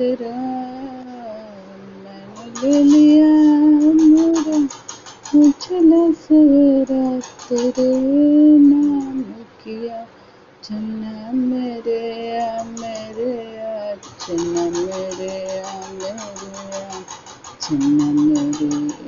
तेरा मैंने ले लिया मेरा उछला सवेरा तेरे नाम किया चन्ना मेरे आ चन्ना मेरे आ चन्ना मेरे